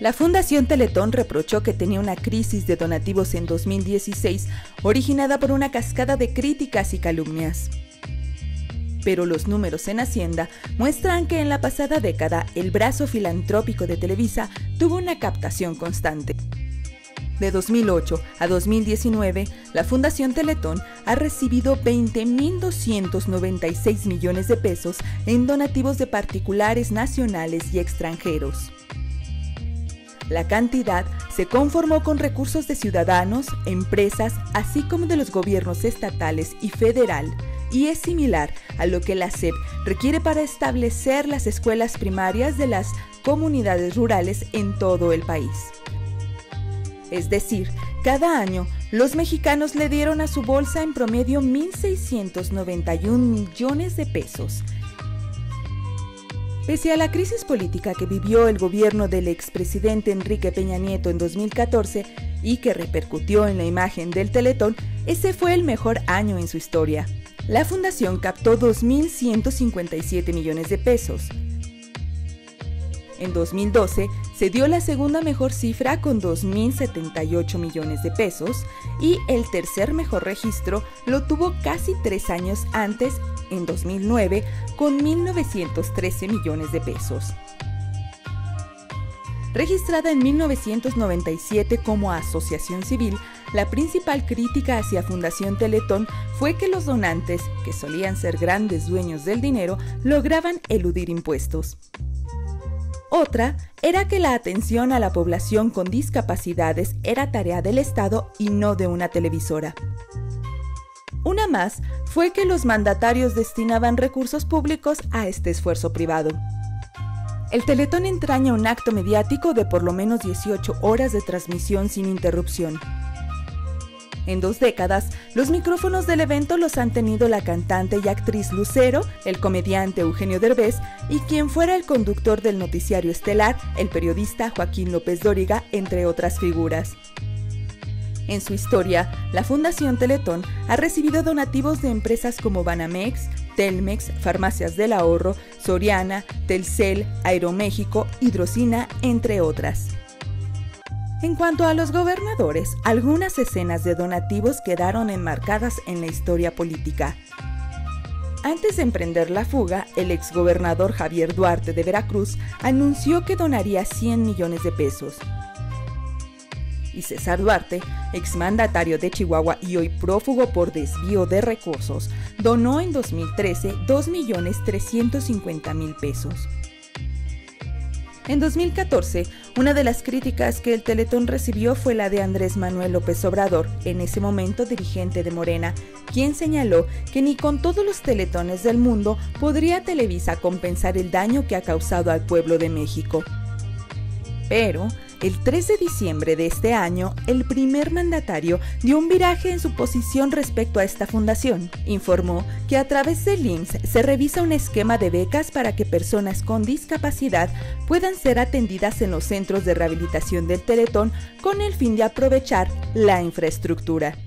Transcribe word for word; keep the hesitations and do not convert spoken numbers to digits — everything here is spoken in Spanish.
La Fundación Teletón reprochó que tenía una crisis de donativos en dos mil dieciséis, originada por una cascada de críticas y calumnias. Pero los números en Hacienda muestran que en la pasada década el brazo filantrópico de Televisa tuvo una captación constante. De dos mil ocho a dos mil diecinueve, la Fundación Teletón ha recibido veinte mil doscientos noventa y seis millones de pesos en donativos de particulares nacionales y extranjeros. La cantidad se conformó con recursos de ciudadanos, empresas, así como de los gobiernos estatales y federal, y es similar a lo que la S E P requiere para establecer las escuelas primarias de las comunidades rurales en todo el país. Es decir, cada año los mexicanos le dieron a su bolsa en promedio mil seiscientos noventa y un millones de pesos. Pese a la crisis política que vivió el gobierno del expresidente Enrique Peña Nieto en dos mil catorce y que repercutió en la imagen del Teletón, ese fue el mejor año en su historia. La fundación captó dos mil ciento cincuenta y siete millones de pesos. En dos mil doce se dio la segunda mejor cifra con dos mil setenta y ocho millones de pesos y el tercer mejor registro lo tuvo casi tres años antes, en dos mil nueve, con mil novecientos trece millones de pesos. Registrada en mil novecientos noventa y siete como asociación civil, la principal crítica hacia Fundación Teletón fue que los donantes, que solían ser grandes dueños del dinero, lograban eludir impuestos. Otra era que la atención a la población con discapacidades era tarea del Estado y no de una televisora. Una más fue que los mandatarios destinaban recursos públicos a este esfuerzo privado. El Teletón entraña un acto mediático de por lo menos dieciocho horas de transmisión sin interrupción. En dos décadas, los micrófonos del evento los han tenido la cantante y actriz Lucero, el comediante Eugenio Derbez y quien fuera el conductor del noticiario estelar, el periodista Joaquín López Dóriga, entre otras figuras. En su historia, la Fundación Teletón ha recibido donativos de empresas como Banamex, Telmex, Farmacias del Ahorro, Soriana, Telcel, Aeroméxico, Hidrocina, entre otras. En cuanto a los gobernadores, algunas escenas de donativos quedaron enmarcadas en la historia política. Antes de emprender la fuga, el exgobernador Javier Duarte de Veracruz anunció que donaría cien millones de pesos. Y César Duarte, exmandatario de Chihuahua y hoy prófugo por desvío de recursos, donó en dos mil trece dos millones trescientos cincuenta mil pesos. En dos mil catorce, una de las críticas que el Teletón recibió fue la de Andrés Manuel López Obrador, en ese momento dirigente de Morena, quien señaló que ni con todos los teletones del mundo podría Televisa compensar el daño que ha causado al pueblo de México. Pero, el tres de diciembre de este año, el primer mandatario dio un viraje en su posición respecto a esta fundación. Informó que a través del I M S S se revisa un esquema de becas para que personas con discapacidad puedan ser atendidas en los centros de rehabilitación del Teletón con el fin de aprovechar la infraestructura.